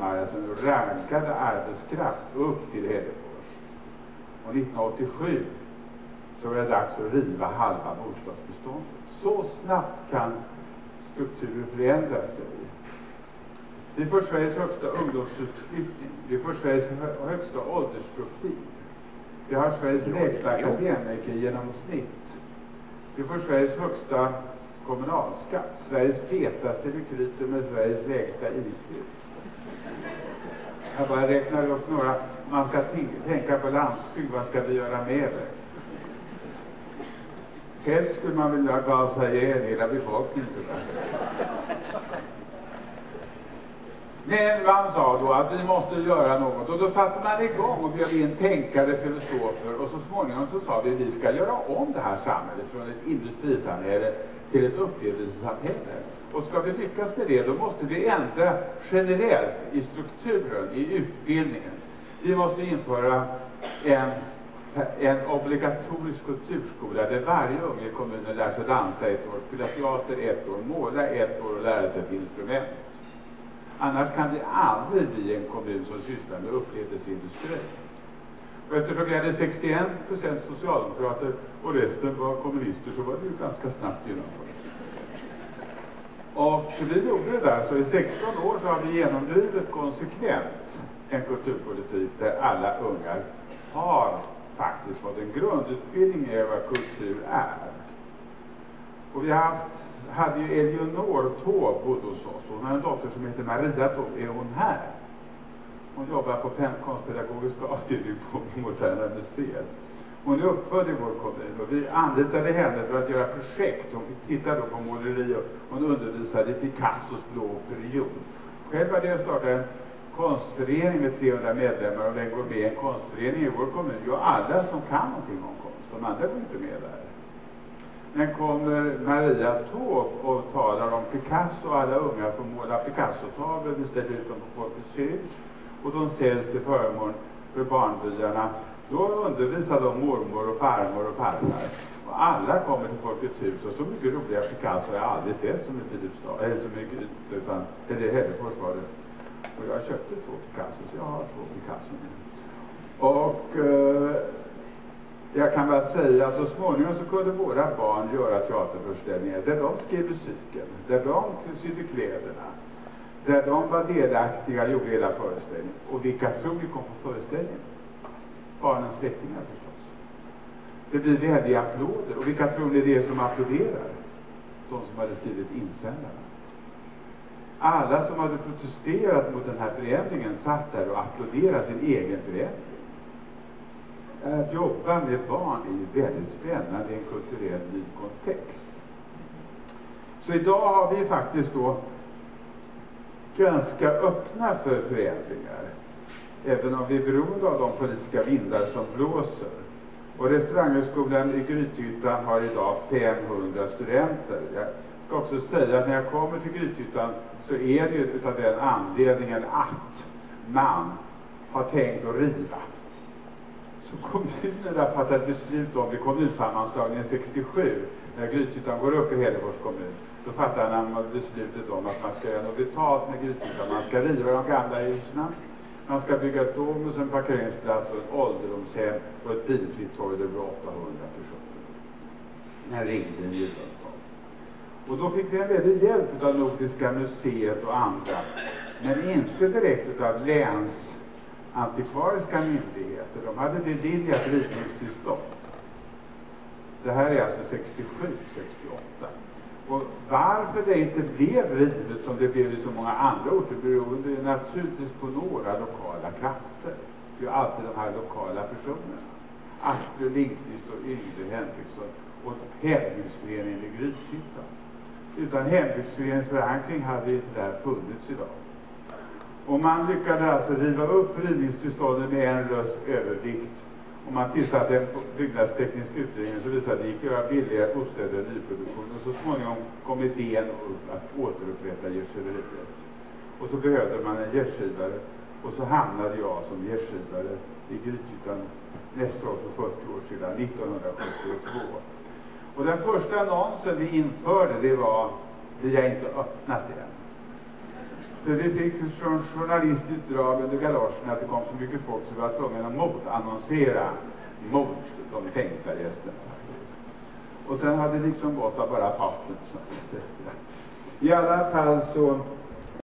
strömmar som raggade arbetskraft upp till Hällefors. Och 1987 så var det dags att riva halva bostadsbeståndet. Så snabbt kan strukturer förändra sig. Vi får Sveriges högsta ungdomsutflyttning. Vi får Sveriges högsta åldersprofil. Vi har Sveriges lägsta akademiker genomsnitt. Vi får Sveriges högsta kommunalskatt. Sveriges fetaste rekryter med Sveriges lägsta IQ. Jag bara räknar upp några. Man ska tänka på landsbygd. Vad ska vi göra med det? Helst skulle man vilja gasa ihjäl hela befolkningen. Men man sa då att vi måste göra något. Och då satte man igång och bjöd in tänkare, filosofer. Och så småningom så sa vi ska göra om det här samhället från ett industrisamhälle till ett upplevelsesamhälle. Och ska vi lyckas med det, då måste vi ändra generellt i strukturen, i utbildningen. Vi måste införa en obligatorisk kulturskola där varje unge i kommunen lär sig dansa 1 år, spela teater 1 år, måla 1 år och lära sig ett instrument. Annars kan det aldrig bli en kommun som sysslar med upplevelseindustri. Och eftersom vi hade 61% socialdemokrater och resten var kommunister så var det ju ganska snabbt genomfört. Och vi gjorde det där, så i 16 år så har vi genomdrivit konsekvent en kulturpolitik där alla ungar har faktiskt fått en grundutbildning i vad kultur är. Och vi hade ju Eleonor Taube bodde hos oss. Hon har en dotter som heter Maria Taube. Är hon här? Hon jobbar på konstpedagogiska avdelningen på Moderna museet. Hon är uppfödd i vår kommun och vi anlitade henne för att göra projekt. Hon fick titta då på måleri och hon undervisade i Picassos blå period. Själv hade jag startat en konstförening med 300 medlemmar och den går med i en konstförening i vår kommun. Jo, alla som kan någonting om konst, de andra går inte med där. Men kommer Maria Taube och talar om Picasso och alla unga får måla Picasso-tavlor, vi ställer ut dem på Folkets hus och de säljs till förmån för barnbyarna. Då undervisar de mormor och farmor och farfar. Och alla kommer till Folkets hus och så mycket roliga Picasso har jag aldrig sett som i Filipstad, eller så mycket utan det är Hällefors var det. Och jag köpte 2 Picasso så jag har 2 Picasso nu. Och jag kan bara säga så småningom så kunde våra barn göra teaterföreställningar där de skrev musiken, där de sydde kläderna, där de var delaktiga och gjorde hela föreställningen. Och vilka tror ni kom på föreställningen? Barnens släktingar förstås. Det blir väldiga applåder. Och vilka tror ni det är som applåderar? De som hade skrivit insändarna. Alla som hade protesterat mot den här förändringen satt där och applåderade sin egen förändring. Att jobba med barn är ju väldigt spännande i en kulturell ny kontext. Så idag har vi faktiskt då ganska öppna för förändringar. Även om vi är beroende av de politiska vindar som blåser. Och restauranghögskolan i Grythyttan har idag 500 studenter. Jag ska också säga att när jag kommer till Grythyttan så är det ju utav den anledningen att man har tänkt att riva. Så kommunen har fattat beslut om vid kommunsammanslagningen 67, när Grythyttan går upp i Hällefors kommun. Då fattar man beslutet om att man ska göra något vitalt med Grythyttan. Man ska riva de gamla husen. Man ska bygga ett dom, en parkeringsplats och ett ålderdomshem och ett bilfritt torg över 800 personer. När ringde en julafton. Och då fick vi en väldigt hjälp av Nordiska museet och andra. Men inte direkt av länsantikvariska myndigheter. De hade beviljat rivningstillstånd. Det här är alltså 67, 68. Och varför det inte blev rivet som det blev i så många andra orter beror naturligtvis på några lokala krafter. Det är alltid de här lokala personerna. Astrid Lindqvist och Yngve Henriksson och hembygdsföreningen i Grythyttan. Utan hembygdsföreningens förankring hade inte det här funnits idag. Och man lyckades alltså riva upp rivningstillstånden med en rösts övervikt. Och man tillsatte en byggnadsteknisk utredning så visade att det gick att göra billigare bostäder och nyproduktion. Och så småningom kom idén upp att återupprätta gästgiveriet. Och så behövde man en gästgivare. Och så hamnade jag som gästgivare i Grythyttan nästa år för 40 år sedan, 1972. Och den första annonsen vi införde det var "Vi har inte öppnat än". För vi fick från journalistiskt drag under galoscherna att det kom så mycket folk så vi var tvungna att motannonsera mot de tänkta gästerna. Och sen hade det liksom gått av bara farten. I alla fall så